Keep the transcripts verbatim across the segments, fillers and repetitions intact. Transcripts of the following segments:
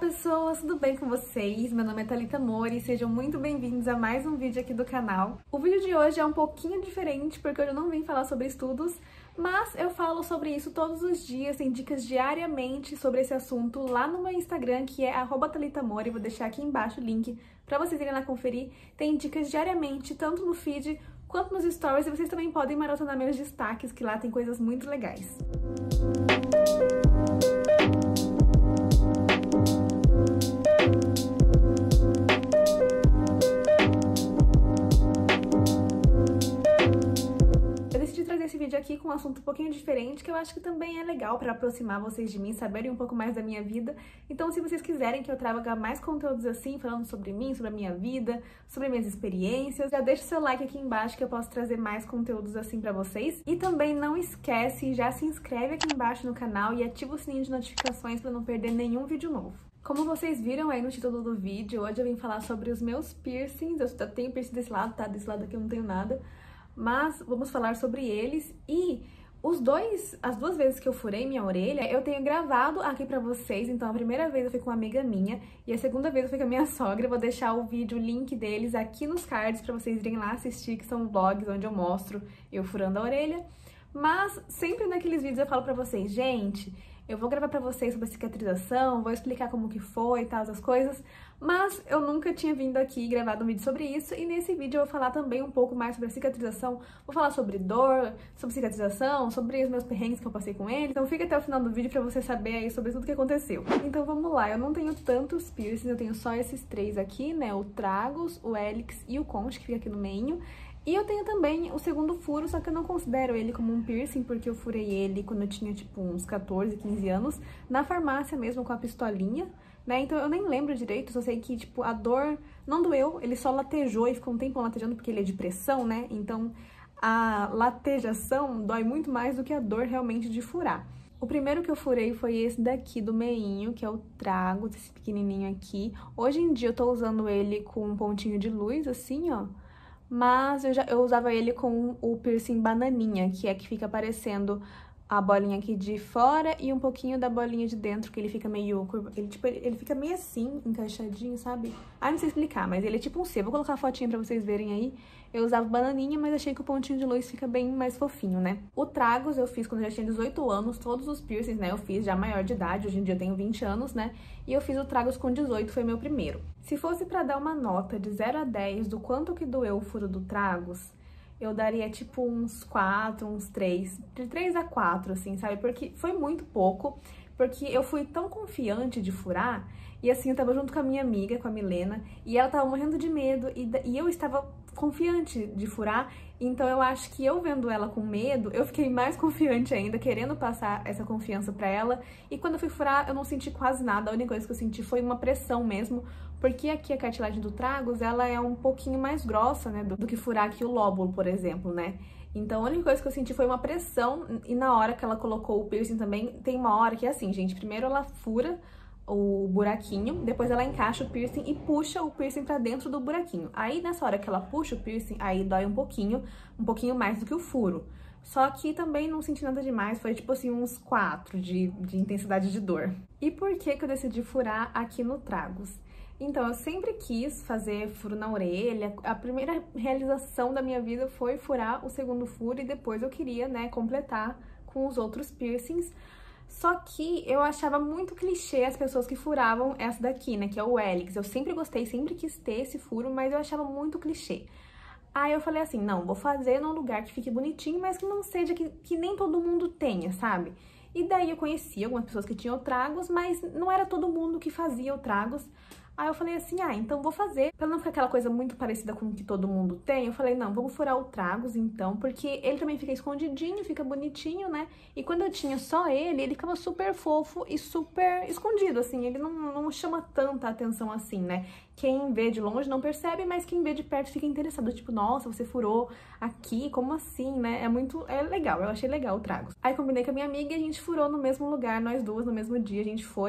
pessoas, tudo bem com vocês? Meu nome é Thalita Mori e sejam muito bem-vindos a mais um vídeo aqui do canal. O vídeo de hoje é um pouquinho diferente porque hoje eu não vim falar sobre estudos, mas eu falo sobre isso todos os dias, tem dicas diariamente sobre esse assunto lá no meu Instagram, que é arroba Thalita Mori, vou deixar aqui embaixo o link pra vocês irem lá conferir. Tem dicas diariamente, tanto no feed quanto nos stories, e vocês também podem maratonar meus destaques, que lá tem coisas muito legais. Esse vídeo aqui com um assunto um pouquinho diferente, que eu acho que também é legal para aproximar vocês de mim, saberem um pouco mais da minha vida. Então, se vocês quiserem que eu traga mais conteúdos assim, falando sobre mim, sobre a minha vida, sobre minhas experiências, já deixa o seu like aqui embaixo que eu posso trazer mais conteúdos assim para vocês. E também não esquece, já se inscreve aqui embaixo no canal e ativa o sininho de notificações para não perder nenhum vídeo novo. Como vocês viram aí no título do vídeo, hoje eu vim falar sobre os meus piercings. Eu só tenho piercing desse lado, tá? Desse lado aqui eu não tenho nada. Mas vamos falar sobre eles e os dois, as duas vezes que eu furei minha orelha, eu tenho gravado aqui pra vocês. Então a primeira vez eu fui com uma amiga minha e a segunda vez eu fui com a minha sogra. Eu vou deixar o vídeo, o link deles aqui nos cards pra vocês irem lá assistir, que são vlogs onde eu mostro eu furando a orelha. Mas sempre naqueles vídeos eu falo pra vocês, gente, eu vou gravar pra vocês sobre a cicatrização, vou explicar como que foi e tal, as coisas, mas eu nunca tinha vindo aqui e gravado um vídeo sobre isso, e nesse vídeo eu vou falar também um pouco mais sobre a cicatrização, vou falar sobre dor, sobre cicatrização, sobre os meus perrengues que eu passei com eles, então fica até o final do vídeo pra você saber aí sobre tudo que aconteceu. Então vamos lá, eu não tenho tantos piercings, eu tenho só esses três aqui, né, o Tragus, o Helix e o Conte, que fica aqui no meio. E eu tenho também o segundo furo, só que eu não considero ele como um piercing, porque eu furei ele quando eu tinha, tipo, uns quatorze, quinze anos, na farmácia mesmo, com a pistolinha, né? Então eu nem lembro direito, só sei que, tipo, a dor não doeu, ele só latejou e ficou um tempo latejando, porque ele é de pressão, né? Então a latejação dói muito mais do que a dor realmente de furar. O primeiro que eu furei foi esse daqui do meinho, que é o Tragus, esse pequenininho aqui. Hoje em dia eu tô usando ele com um pontinho de luz, assim, ó. Mas eu, já, eu usava ele com o piercing bananinha, que é que fica aparecendo a bolinha aqui de fora e um pouquinho da bolinha de dentro, que ele fica meio curvo. Ele, tipo, ele, ele fica meio assim, encaixadinho, sabe? Ah, não sei explicar, mas ele é tipo um C. Vou colocar a fotinha pra vocês verem aí. Eu usava bananinha, mas achei que o pontinho de luz fica bem mais fofinho, né? O Tragus eu fiz quando eu já tinha dezoito anos, todos os piercings, né? Eu fiz já maior de idade, hoje em dia eu tenho vinte anos, né? E eu fiz o Tragus com dezoito, foi meu primeiro. Se fosse pra dar uma nota de zero a dez do quanto que doeu o furo do Tragus, eu daria tipo uns quatro, uns três, de três a quatro, assim, sabe? Porque foi muito pouco, porque eu fui tão confiante de furar, e assim, eu tava junto com a minha amiga, com a Milena, e ela tava morrendo de medo, e, e eu estava confiante de furar, então eu acho que eu vendo ela com medo, eu fiquei mais confiante ainda, querendo passar essa confiança pra ela, e quando eu fui furar, eu não senti quase nada, a única coisa que eu senti foi uma pressão mesmo, porque aqui a cartilagem do Tragus, ela é um pouquinho mais grossa, né, do, do que furar aqui o lóbulo, por exemplo, né? Então a única coisa que eu senti foi uma pressão, e na hora que ela colocou o piercing também, tem uma hora que é assim, gente, primeiro ela fura o buraquinho, depois ela encaixa o piercing e puxa o piercing pra dentro do buraquinho. Aí nessa hora que ela puxa o piercing, aí dói um pouquinho, um pouquinho mais do que o furo. Só que também não senti nada demais, foi tipo assim uns quatro de, de intensidade de dor. E por que que eu decidi furar aqui no Tragus? Então, eu sempre quis fazer furo na orelha, a primeira realização da minha vida foi furar o segundo furo e depois eu queria, né, completar com os outros piercings. Só que eu achava muito clichê as pessoas que furavam essa daqui, né, que é o Helix. Eu sempre gostei, sempre quis ter esse furo, mas eu achava muito clichê. Aí eu falei assim, não, vou fazer num lugar que fique bonitinho, mas que não seja, que, que nem todo mundo tenha, sabe? E daí eu conheci algumas pessoas que tinham o Tragus, mas não era todo mundo que fazia o Tragus. Aí eu falei assim, ah, então vou fazer, pra não ficar aquela coisa muito parecida com o que todo mundo tem, eu falei, não, vamos furar o Tragus então, porque ele também fica escondidinho, fica bonitinho, né? E quando eu tinha só ele, ele ficava super fofo e super escondido, assim, ele não, não chama tanta atenção assim, né? Quem vê de longe não percebe, mas quem vê de perto fica interessado, tipo, nossa, você furou aqui, como assim, né? É muito, é legal, eu achei legal o Tragus. Aí combinei com a minha amiga e a gente furou no mesmo lugar, nós duas, no mesmo dia, a gente foi.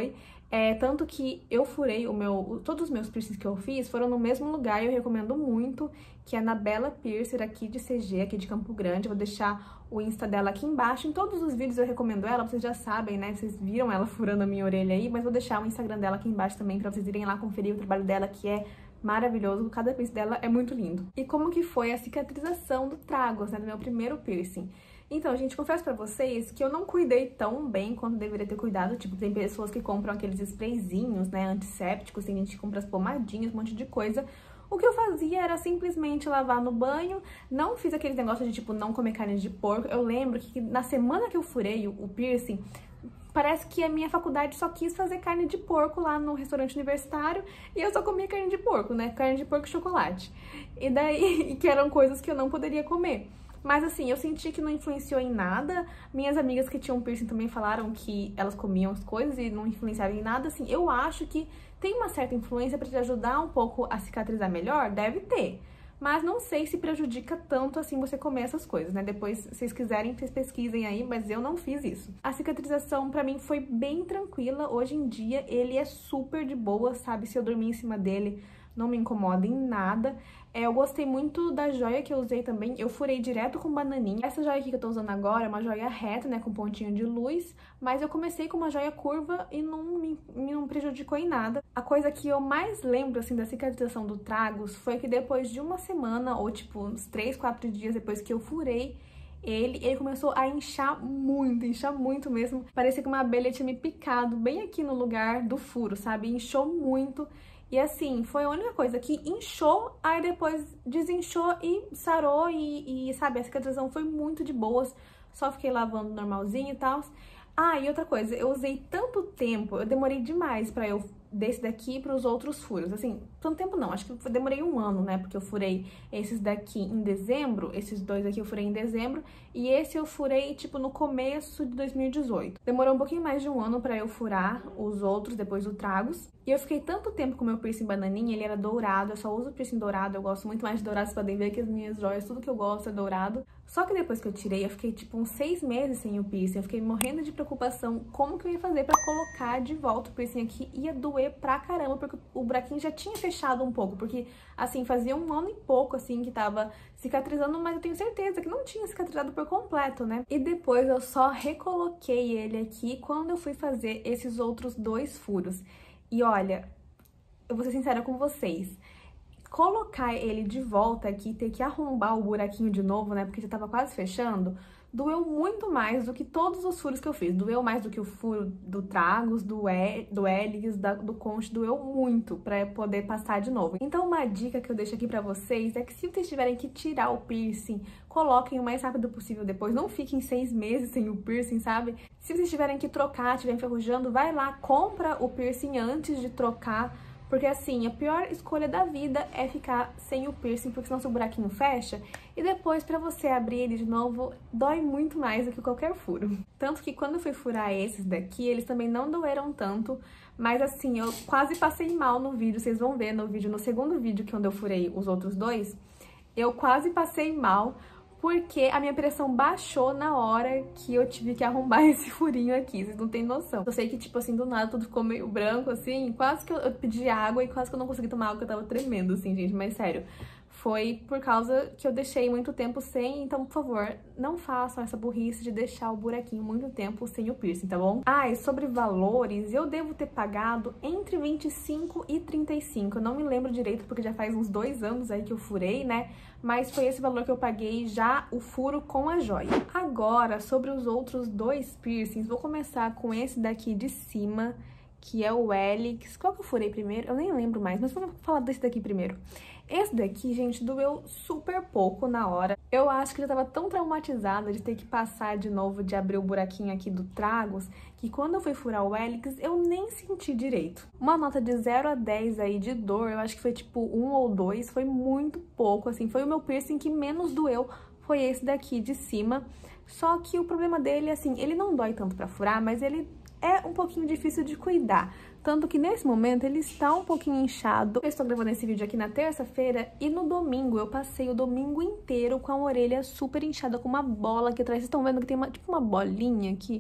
É, tanto que eu furei o meu, todos os meus piercings que eu fiz foram no mesmo lugar e eu recomendo muito, que é na Bela Piercer, aqui de C G, aqui de Campo Grande. Eu vou deixar o Insta dela aqui embaixo. Em todos os vídeos eu recomendo ela, vocês já sabem, né? Vocês viram ela furando a minha orelha aí, mas vou deixar o Instagram dela aqui embaixo também pra vocês irem lá conferir o trabalho dela, que é maravilhoso. Cada piercing dela é muito lindo. E como que foi a cicatrização do Tragos, né? Do meu primeiro piercing. Então, gente, confesso pra vocês que eu não cuidei tão bem quanto deveria ter cuidado. Tipo, tem pessoas que compram aqueles sprayzinhos, né, antissépticos, tem gente que compra as pomadinhas, um monte de coisa. O que eu fazia era simplesmente lavar no banho, não fiz aqueles negócios de, tipo, não comer carne de porco. Eu lembro que na semana que eu furei o piercing, parece que a minha faculdade só quis fazer carne de porco lá no restaurante universitário e eu só comia carne de porco, né, carne de porco e chocolate. E daí, que eram coisas que eu não poderia comer. Mas assim, eu senti que não influenciou em nada. Minhas amigas que tinham piercing também falaram que elas comiam as coisas e não influenciavam em nada. Assim, eu acho que tem uma certa influência pra te ajudar um pouco a cicatrizar melhor, deve ter. Mas não sei se prejudica tanto assim você comer essas coisas, né? Depois, se vocês quiserem, vocês pesquisem aí, mas eu não fiz isso. A cicatrização pra mim foi bem tranquila. Hoje em dia, ele é super de boa, sabe? Se eu dormir em cima dele, não me incomoda em nada. É, eu gostei muito da joia que eu usei também. Eu furei direto com bananinha. Essa joia aqui que eu tô usando agora é uma joia reta, né? Com pontinho de luz. Mas eu comecei com uma joia curva e não me, me não prejudicou em nada. A coisa que eu mais lembro, assim, da cicatrização do Tragos foi que depois de uma semana, ou tipo, uns três, quatro dias depois que eu furei ele, ele começou a inchar muito, inchar muito mesmo. Parecia que uma abelha tinha me picado bem aqui no lugar do furo, sabe? Inchou muito. E assim, foi a única coisa que inchou, aí depois desinchou e sarou e, e sabe, a cicatrização foi muito de boas. Só fiquei lavando normalzinho e tal. Ah, e outra coisa, eu usei tanto tempo, eu demorei demais pra eu desse daqui para os outros furos. Assim, tanto tempo não, acho que eu demorei um ano, né? Porque eu furei esses daqui em dezembro, esses dois aqui eu furei em dezembro, e esse eu furei, tipo, no começo de dois mil e dezoito. Demorou um pouquinho mais de um ano pra eu furar os outros, depois do Tragos. E eu fiquei tanto tempo com o meu piercing bananinha, ele era dourado, eu só uso piercing dourado, eu gosto muito mais de dourado, vocês podem ver que as minhas joias, tudo que eu gosto é dourado. Só que depois que eu tirei, eu fiquei tipo uns seis meses sem o piercing, eu fiquei morrendo de preocupação como que eu ia fazer pra colocar de volta o piercing aqui. Ia doer pra caramba, porque o buraquinho já tinha fechado um pouco, porque assim, fazia um ano e pouco assim que tava cicatrizando, mas eu tenho certeza que não tinha cicatrizado por completo, né? E depois eu só recoloquei ele aqui quando eu fui fazer esses outros dois furos. E olha, eu vou ser sincera com vocês, colocar ele de volta aqui, ter que arrombar o buraquinho de novo, né, porque já tava quase fechando, doeu muito mais do que todos os furos que eu fiz. Doeu mais do que o furo do Tragos, do, e, do Hélix, da, do Conche, doeu muito pra poder passar de novo. Então uma dica que eu deixo aqui pra vocês é que se vocês tiverem que tirar o piercing, coloquem o mais rápido possível depois, não fiquem seis meses sem o piercing, sabe? Se vocês tiverem que trocar, estiverem enferrujando, vai lá, compra o piercing antes de trocar. Porque assim, a pior escolha da vida é ficar sem o piercing, porque senão seu buraquinho fecha e depois pra você abrir ele de novo, dói muito mais do que qualquer furo. Tanto que quando eu fui furar esses daqui, eles também não doeram tanto, mas assim, eu quase passei mal no vídeo, vocês vão ver no vídeo, no segundo vídeo que é onde eu furei os outros dois, eu quase passei mal, porque a minha pressão baixou na hora que eu tive que arrombar esse furinho aqui, vocês não têm noção. Eu sei que, tipo assim, do nada tudo ficou meio branco, assim, quase que eu, eu pedi água e quase que eu não consegui tomar água, que eu tava tremendo, assim, gente, mas sério. Foi por causa que eu deixei muito tempo sem, então, por favor, não façam essa burrice de deixar o buraquinho muito tempo sem o piercing, tá bom? Ah, e sobre valores, eu devo ter pagado entre vinte e cinco e trinta e cinco, eu não me lembro direito porque já faz uns dois anos aí que eu furei, né? Mas foi esse valor que eu paguei já o furo com a joia. Agora, sobre os outros dois piercings, vou começar com esse daqui de cima, que é o Hélix. Qual que eu furei primeiro? Eu nem lembro mais, mas vamos falar desse daqui primeiro. Esse daqui, gente, doeu super pouco na hora. Eu acho que eu já tava tão traumatizada de ter que passar de novo, de abrir o buraquinho aqui do Tragos, que quando eu fui furar o Hélix, eu nem senti direito. Uma nota de zero a dez aí de dor, eu acho que foi tipo um ou dois, foi muito pouco, assim. Foi o meu piercing que menos doeu, foi esse daqui de cima. Só que o problema dele, assim, ele não dói tanto pra furar, mas ele é um pouquinho difícil de cuidar. Tanto que nesse momento ele está um pouquinho inchado. Eu estou gravando esse vídeo aqui na terça-feira e no domingo eu passei o domingo inteiro com a orelha super inchada, com uma bola aqui atrás. Vocês estão vendo que tem uma, tipo uma bolinha aqui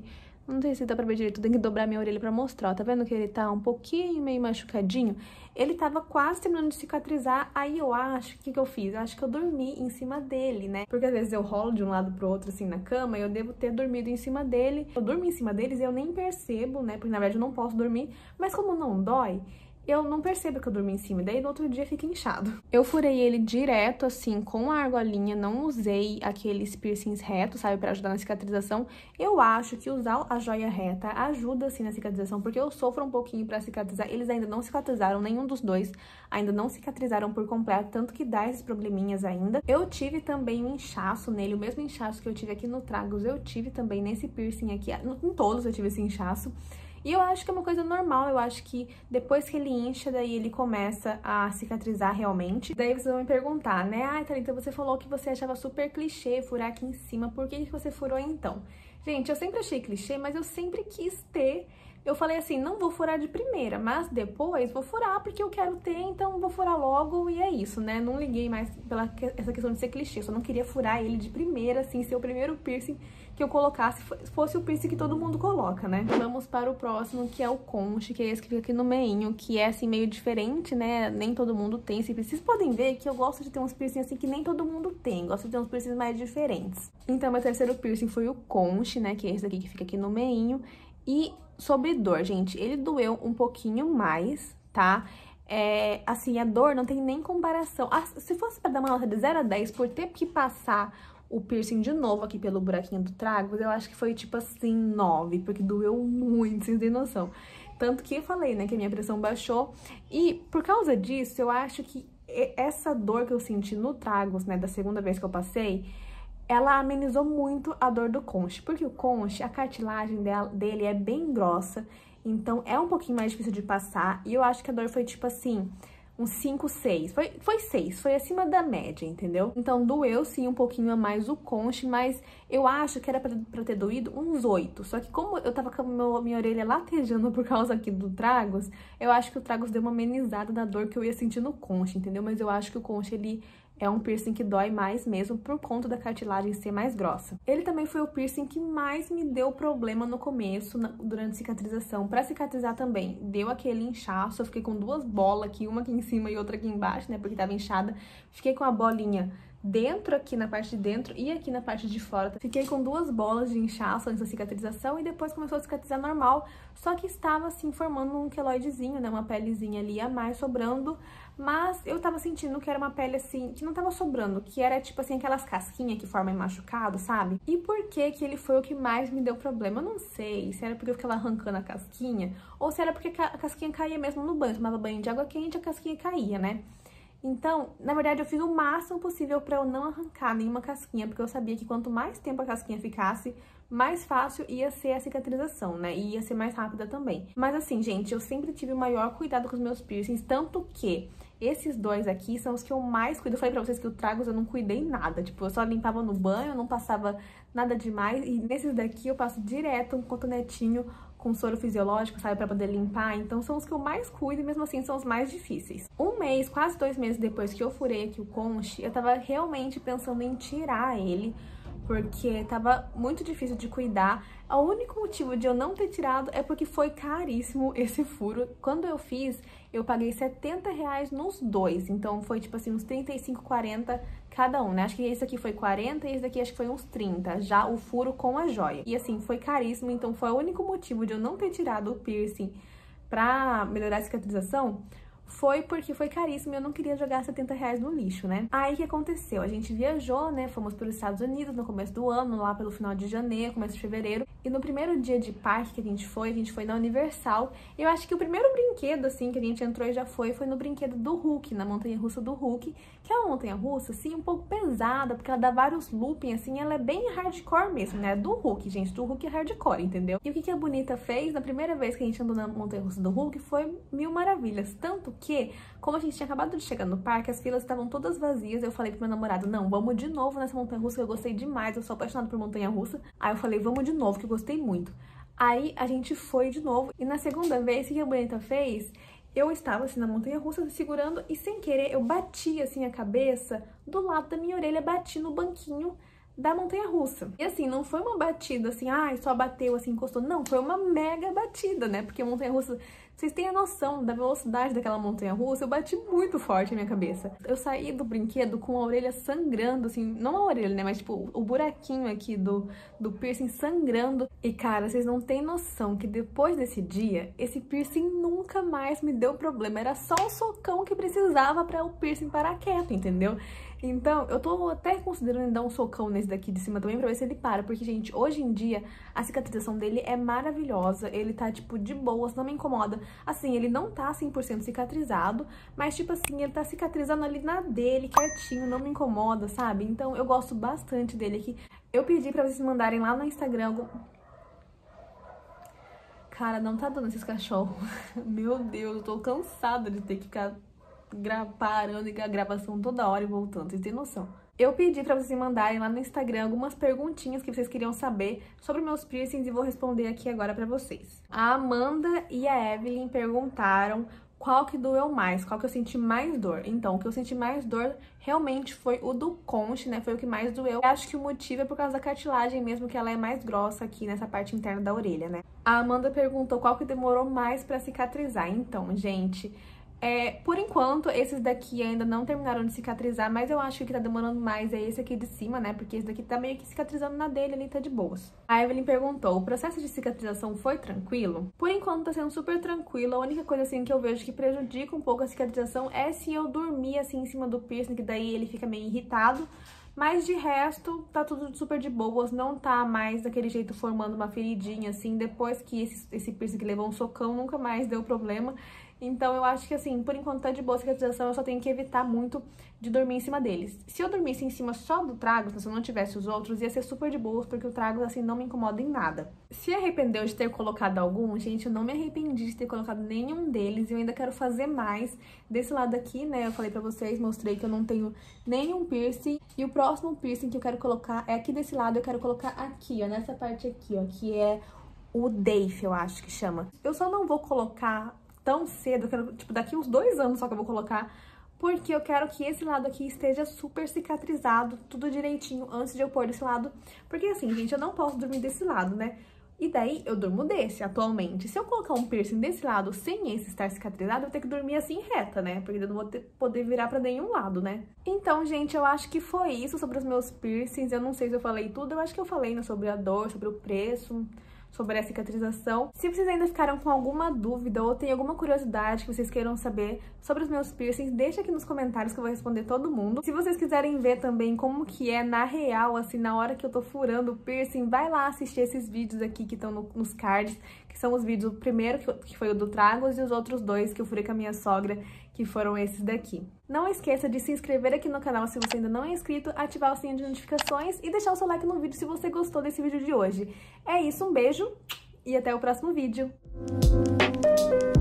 Não sei se dá pra ver direito, tem que dobrar minha orelha pra mostrar, ó. Tá vendo que ele tá um pouquinho meio machucadinho? Ele tava quase terminando de cicatrizar, aí eu acho, o que que eu fiz? Eu acho que eu dormi em cima dele, né? Porque às vezes eu rolo de um lado pro outro, assim, na cama, e eu devo ter dormido em cima dele. Eu durmo em cima deles e eu nem percebo, né? Porque na verdade eu não posso dormir, mas como não dói, eu não percebo que eu dormi em cima, daí no outro dia fica inchado. Eu furei ele direto, assim, com a argolinha, não usei aqueles piercings retos, sabe, pra ajudar na cicatrização. Eu acho que usar a joia reta ajuda, assim, na cicatrização, porque eu sofro um pouquinho pra cicatrizar. Eles ainda não cicatrizaram, nenhum dos dois ainda não cicatrizaram por completo, tanto que dá esses probleminhas ainda. Eu tive também um inchaço nele, o mesmo inchaço que eu tive aqui no Tragos, eu tive também nesse piercing aqui, em todos eu tive esse inchaço. E eu acho que é uma coisa normal, eu acho que depois que ele incha, daí ele começa a cicatrizar realmente. Daí vocês vão me perguntar, né? Ai, Thalita, você falou que você achava super clichê furar aqui em cima, por que que você furou então? Gente, eu sempre achei clichê, mas eu sempre quis ter. Eu falei assim, não vou furar de primeira, mas depois vou furar porque eu quero ter, então vou furar logo e é isso, né? Não liguei mais pela essa questão de ser clichê, só não queria furar ele de primeira, assim, ser o primeiro piercing que eu colocasse, fosse o piercing que todo mundo coloca, né? Vamos para o próximo, que é o conche, que é esse que fica aqui no meinho, que é assim meio diferente, né? Nem todo mundo tem esse piercing. Vocês podem ver que eu gosto de ter uns piercing assim que nem todo mundo tem, gosto de ter uns piercings mais diferentes. Então, meu terceiro piercing foi o conche, né? Que é esse daqui que fica aqui no meinho. E sobre dor, gente, ele doeu um pouquinho mais, tá? É, assim, a dor não tem nem comparação. Ah, se fosse pra dar uma nota de zero a dez por ter que passar o piercing de novo aqui pelo buraquinho do Tragos, eu acho que foi tipo assim, nove, porque doeu muito, vocês têm noção. Tanto que eu falei, né, que a minha pressão baixou. E por causa disso, eu acho que essa dor que eu senti no Tragos, né, da segunda vez que eu passei, ela amenizou muito a dor do conche, porque o conche, a cartilagem dela, dele é bem grossa, então é um pouquinho mais difícil de passar, e eu acho que a dor foi tipo assim, uns cinco, seis, foi, foi seis, foi acima da média, entendeu? Então doeu sim um pouquinho a mais o conche, mas eu acho que era pra, pra ter doído uns oito, só que como eu tava com a meu, minha orelha latejando por causa aqui do Tragos, eu acho que o Tragos deu uma amenizada na dor que eu ia sentir no conche, entendeu? Mas eu acho que o conche, ele é um piercing que dói mais mesmo por conta da cartilagem ser mais grossa. Ele também foi o piercing que mais me deu problema no começo, na, durante a cicatrização. Pra cicatrizar também, deu aquele inchaço, eu fiquei com duas bolas aqui, uma aqui em cima e outra aqui embaixo, né, porque tava inchada. Fiquei com a bolinha dentro aqui na parte de dentro e aqui na parte de fora. Fiquei com duas bolas de inchaço antes da cicatrização e depois começou a cicatrizar normal, só que estava assim formando um queloidezinho, né, uma pelezinha ali a mais sobrando, mas eu tava sentindo que era uma pele assim, que não tava sobrando, que era tipo assim aquelas casquinhas que formam em machucado, sabe? E por que que ele foi o que mais me deu problema? Eu não sei se era porque eu ficava arrancando a casquinha ou se era porque a casquinha caía mesmo no banho, eu tomava banho de água quente, a casquinha caía, né? Então, na verdade, eu fiz o máximo possível pra eu não arrancar nenhuma casquinha, porque eu sabia que quanto mais tempo a casquinha ficasse, mais fácil ia ser a cicatrização, né? E ia ser mais rápida também. Mas assim, gente, eu sempre tive o maior cuidado com os meus piercings, tanto que esses dois aqui são os que eu mais cuido. Eu falei pra vocês que o Tragos eu não cuidei nada, tipo, eu só limpava no banho, não passava nada demais. E nesses daqui eu passo direto um cotonetinho com soro fisiológico, sabe, pra poder limpar. Então são os que eu mais cuido e mesmo assim são os mais difíceis. Um mês, quase dois meses depois que eu furei aqui o conche, eu tava realmente pensando em tirar ele, porque tava muito difícil de cuidar. O único motivo de eu não ter tirado é porque foi caríssimo esse furo. Quando eu fiz, eu paguei setenta reais nos dois, então foi tipo assim, uns trinta e cinco, quarenta cada um, né? Acho que esse aqui foi quarenta e esse daqui acho que foi uns trinta, já o furo com a joia. E assim, foi caríssimo, então foi o único motivo de eu não ter tirado o piercing pra melhorar a cicatrização, foi porque foi caríssimo e eu não queria jogar setenta reais no lixo, né? Aí o que aconteceu? A gente viajou, né? Fomos para os Estados Unidos no começo do ano, lá pelo final de janeiro, começo de fevereiro. E no primeiro dia de parque que a gente foi, a gente foi na Universal. E eu acho que o primeiro brinquedo, assim, que a gente entrou e já foi, foi no brinquedo do Hulk, na montanha-russa do Hulk. Que é uma montanha-russa, assim, um pouco pesada, porque ela dá vários looping, assim, ela é bem hardcore mesmo, né? Do Hulk, gente, do Hulk é hardcore, entendeu? E o que, que a Bonita fez na primeira vez que a gente andou na montanha-russa do Hulk foi mil maravilhas. Tanto que, como a gente tinha acabado de chegar no parque, as filas estavam todas vazias. Eu falei pro meu namorado, não, vamos de novo nessa montanha-russa, que eu gostei demais, eu sou apaixonada por montanha-russa. Aí eu falei, vamos de novo, que eu gostei muito. Aí a gente foi de novo, e na segunda vez, o que a Bonita fez? Eu estava assim na montanha-russa segurando e sem querer eu bati assim a cabeça do lado da minha orelha, bati no banquinho da montanha-russa. E assim, não foi uma batida assim, ai, ah, só bateu assim, encostou. Não, foi uma mega batida, né? Porque a montanha-russa, vocês têm a noção da velocidade daquela montanha-russa, eu bati muito forte na minha cabeça. Eu saí do brinquedo com a orelha sangrando, assim, não a orelha, né? Mas tipo, o buraquinho aqui do, do piercing sangrando. E cara, vocês não têm noção que depois desse dia, esse piercing nunca mais me deu problema. Era só um socão que precisava para o piercing parar quieto, entendeu? Então, eu tô até considerando dar um socão nesse daqui de cima também pra ver se ele para. Porque, gente, hoje em dia, a cicatrização dele é maravilhosa. Ele tá, tipo, de boas, não me incomoda. Assim, ele não tá cem por cento cicatrizado, mas, tipo assim, ele tá cicatrizando ali na dele, quietinho, não me incomoda, sabe? Então, eu gosto bastante dele aqui. Eu pedi pra vocês mandarem lá no Instagram algum... Cara, não tá dando esses cachorros. Meu Deus, eu tô cansada de ter que ficar... parando a gravação toda hora e voltando, vocês têm noção. Eu pedi pra vocês mandarem lá no Instagram algumas perguntinhas que vocês queriam saber sobre meus piercings e vou responder aqui agora pra vocês. A Amanda e a Evelyn perguntaram qual que doeu mais, qual que eu senti mais dor. Então, o que eu senti mais dor realmente foi o do conche, né? Foi o que mais doeu. Eu acho que o motivo é por causa da cartilagem mesmo, que ela é mais grossa aqui nessa parte interna da orelha, né? A Amanda perguntou qual que demorou mais pra cicatrizar. Então, gente... É, por enquanto, esses daqui ainda não terminaram de cicatrizar, mas eu acho que o que tá demorando mais é esse aqui de cima, né? Porque esse daqui tá meio que cicatrizando na dele, ele tá de boas. A Evelyn perguntou, o processo de cicatrização foi tranquilo? Por enquanto tá sendo super tranquilo, a única coisa assim que eu vejo que prejudica um pouco a cicatrização é se eu dormir assim em cima do piercing, que daí ele fica meio irritado. Mas de resto, tá tudo super de boas, não tá mais daquele jeito formando uma feridinha, assim, depois que esse, esse piercing que levou um socão nunca mais deu problema. Então eu acho que assim, por enquanto tá de boa a cicatrização, eu só tenho que evitar muito de dormir em cima deles. Se eu dormisse em cima só do trago, se eu não tivesse os outros, ia ser super de boa, porque o trago assim não me incomoda em nada. Se arrependeu de ter colocado algum, gente, eu não me arrependi de ter colocado nenhum deles, eu ainda quero fazer mais. Desse lado aqui, né, eu falei pra vocês, mostrei que eu não tenho nenhum piercing, e o próximo piercing que eu quero colocar é aqui desse lado, eu quero colocar aqui, ó, nessa parte aqui, ó, que é o Dave, eu acho que chama. Eu só não vou colocar tão cedo, eu quero, tipo, daqui uns dois anos só que eu vou colocar, porque eu quero que esse lado aqui esteja super cicatrizado, tudo direitinho, antes de eu pôr desse lado, porque assim, gente, eu não posso dormir desse lado, né? E daí, eu durmo desse, atualmente. Se eu colocar um piercing desse lado, sem esse estar cicatrizado, eu vou ter que dormir assim, reta, né? Porque eu não vou ter, poder virar pra nenhum lado, né? Então, gente, eu acho que foi isso sobre os meus piercings. Eu não sei se eu falei tudo, eu acho que eu falei, né, sobre a dor, sobre o preço, sobre a cicatrização. Se vocês ainda ficaram com alguma dúvida ou tem alguma curiosidade que vocês queiram saber sobre os meus piercings, deixa aqui nos comentários que eu vou responder todo mundo. Se vocês quiserem ver também como que é na real, assim, na hora que eu tô furando o piercing, vai lá assistir esses vídeos aqui que estão no, nos cards, que são os vídeos, o primeiro que, que foi o do Tragos e os outros dois que eu furei com a minha sogra, que foram esses daqui. Não esqueça de se inscrever aqui no canal se você ainda não é inscrito, ativar o sininho de notificações e deixar o seu like no vídeo se você gostou desse vídeo de hoje. É isso, um beijo e até o próximo vídeo!